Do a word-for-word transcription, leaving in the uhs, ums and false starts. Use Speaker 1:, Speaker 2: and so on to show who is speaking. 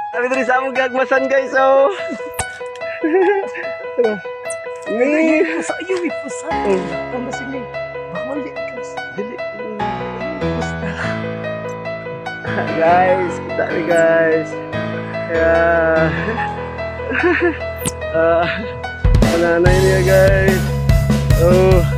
Speaker 1: Kami diri sa among gagmasan guys, oh. Ni
Speaker 2: Pusa yun, may pusa. Tama sini. Bawal di kas. Dili. Pusa.
Speaker 1: guys, kita ni guys. Ya. Ah, nanay niya guys. Oh.